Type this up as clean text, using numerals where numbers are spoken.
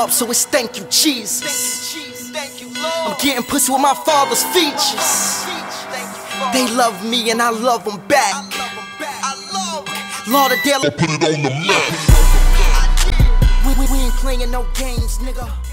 up, so it's thank you, Jesus. I'm getting pussy with my father's features. They love me and I love them back. Lauderdale, put it on the map. We ain't playing no games, nigga.